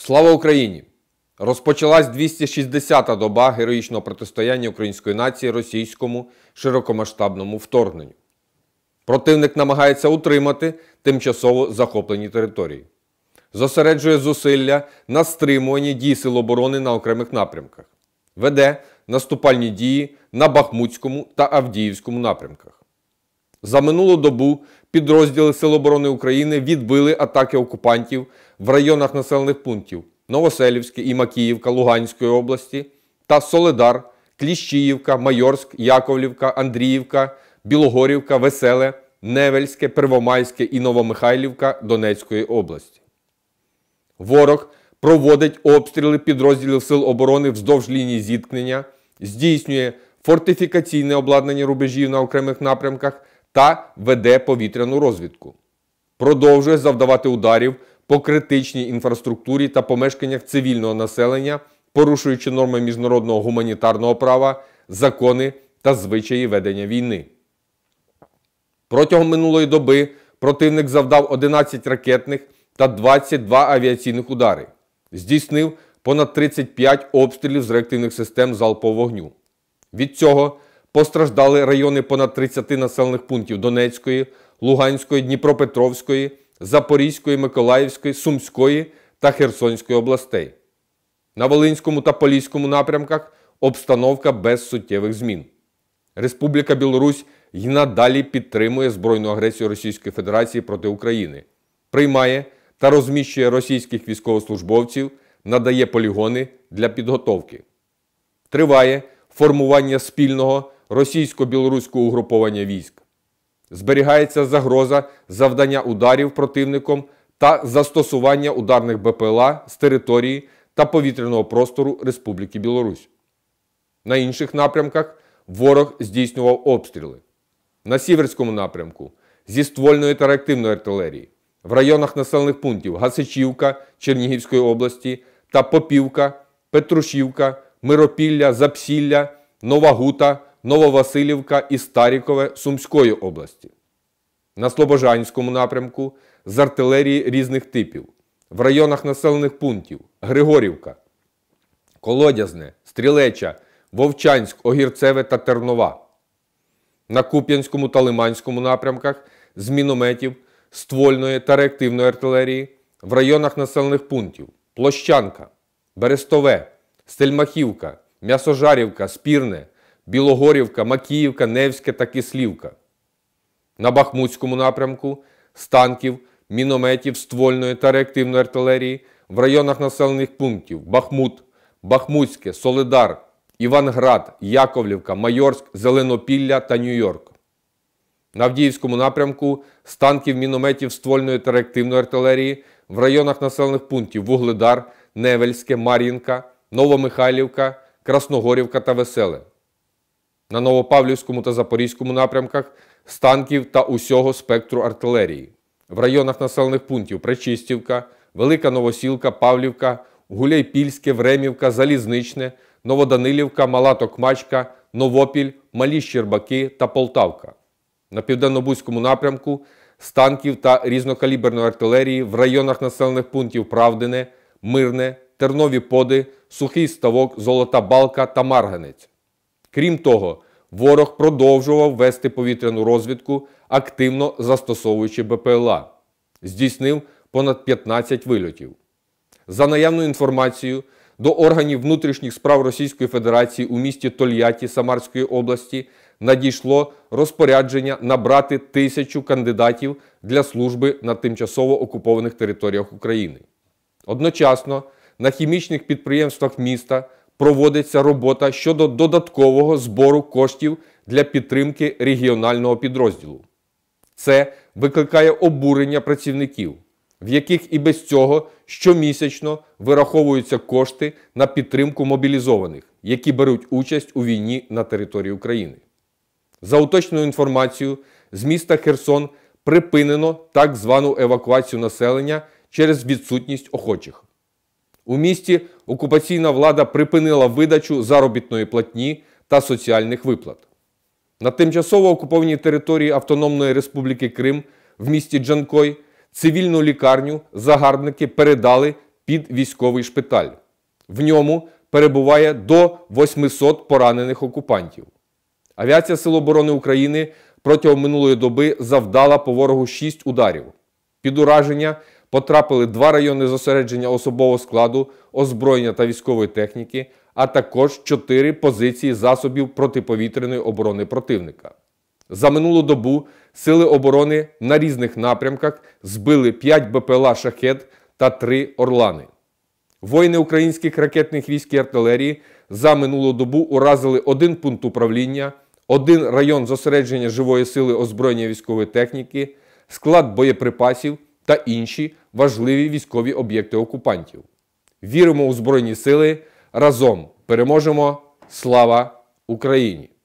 Слава Україні! Розпочалась 260-та доба героїчного протистояння української нації російському широкомасштабному вторгненню. Противник намагається утримати тимчасово захоплені території. Зосереджує зусилля на стримуванні дій Сил оборони на окремих напрямках. Веде наступальні дії на Бахмутському та Авдіївському напрямках. За минулу добу підрозділи Сил оборони України відбили атаки окупантів в районах населених пунктів Новоселівське і Макіївка Луганської області та Солидар, Кліщіївка, Майорськ, Яковлівка, Андріївка, Білогорівка, Веселе, Невельське, Первомайське і Новомихайлівка Донецької області. Ворог проводить обстріли підрозділів Сил оборони вздовж лінії зіткнення, здійснює фортифікаційне обладнання рубежів на окремих напрямках та веде повітряну розвідку. Продовжує завдавати ударів по критичній інфраструктурі та помешканнях цивільного населення, порушуючи норми міжнародного гуманітарного права, закони та звичаї ведення війни. Протягом минулої доби противник завдав 11 ракетних та 22 авіаційних удари. Здійснив понад 35 обстрілів з реактивних систем залпового вогню. Від цього постраждали райони понад 30 населених пунктів Донецької, Луганської, Дніпропетровської, Запорізької, Миколаївської, Сумської та Херсонської областей. На Волинському та Поліському напрямках обстановка без суттєвих змін. Республіка Білорусь й надалі підтримує збройну агресію Російської Федерації проти України, приймає та розміщує російських військовослужбовців, надає полігони для підготовки. Триває формування спільного російсько-білоруського угруповання військ. Зберігається загроза завдання ударів противником та застосування ударних БПЛА з території та повітряного простору Республіки Білорусь. На інших напрямках ворог здійснював обстріли. На Сіверському напрямку зі ствольної та реактивної артилерії, в районах населених пунктів Гасичівка Чернігівської області та Попівка, Петрушівка, Миропілля, Запсілля, Нова Гута, Нововасилівка і Старікове Сумської області. На Слобожанському напрямку з артилерії різних типів, в районах населених пунктів Григорівка, Колодязне, Стрілеча, Вовчанськ, Огірцеве та Тернова. На Куп'янському та Лиманському напрямках з мінометів, ствольної та реактивної артилерії, в районах населених пунктів Площанка, Берестове, Стельмахівка, М'ясожарівка, Спірне, Білогорівка, Макіївка, Невське та Кислівка. На Бахмутському напрямку з танків, мінометів, ствольної та реактивної артилерії в районах населених пунктів Бахмут, Бахмутське, Солидар, Іванград, Яковлівка, Майорськ, Зеленопілля та Нью-Йорк. На Авдіївському напрямку з танків, мінометів, ствольної та реактивної артилерії в районах населених пунктів Вугледар, Невельське, Мар'їнка, Новомихайлівка, Красногорівка та Веселе. На Новопавлівському та Запорізькому напрямках з танків та усього спектру артилерії. В районах населених пунктів Пречистівка, Велика Новосілка, Павлівка, Гуляйпільське, Времівка, Залізничне, Новоданилівка, Мала Токмачка, Новопіль, Малі Щербаки та Полтавка. На Південно-Бузькому напрямку з танків та різнокаліберної артилерії в районах населених пунктів Правдине, Мирне, Тернові Поди, Сухий Ставок, Золота Балка та Марганець. Крім того, ворог продовжував вести повітряну розвідку, активно застосовуючи БПЛА. Здійснив понад 15 вильотів. За наявною інформацією, до органів внутрішніх справ Російської Федерації у місті Тольятті Самарської області надійшло розпорядження набрати 1000 кандидатів для служби на тимчасово окупованих територіях України. Одночасно на хімічних підприємствах міста проводиться робота щодо додаткового збору коштів для підтримки регіонального підрозділу. Це викликає обурення працівників, в яких і без цього щомісячно вираховуються кошти на підтримку мобілізованих, які беруть участь у війні на території України. За уточненою інформацією, з міста Херсон припинено так звану евакуацію населення через відсутність охочих. У місті окупаційна влада припинила видачу заробітної платні та соціальних виплат. На тимчасово окупованій території Автономної Республіки Крим в місті Джанкой цивільну лікарню загарбники передали під військовий шпиталь. В ньому перебуває до 800 поранених окупантів. Авіація Сил оборони України протягом минулої доби завдала по ворогу 6 ударів. Під ураження потрапили 2 райони зосередження особового складу, озброєння та військової техніки, а також 4 позиції засобів протиповітряної оборони противника. За минулу добу Сили оборони на різних напрямках збили 5 БПЛА «Шахед» та 3 «Орлани». Воїни українських ракетних військ і артилерії за минулу добу уразили 1 пункт управління, 1 район зосередження живої сили озброєння військової техніки, склад боєприпасів та інші важливі військові об'єкти окупантів. Віримо у Збройні Сили, разом переможемо! Слава Україні!